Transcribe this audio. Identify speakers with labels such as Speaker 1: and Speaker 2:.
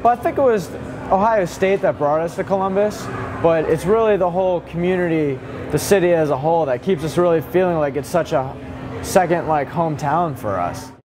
Speaker 1: Well, I think it was Ohio State that brought us to Columbus, but it's really the whole community, the city as a whole, that keeps us really feeling like it's such a second hometown for us.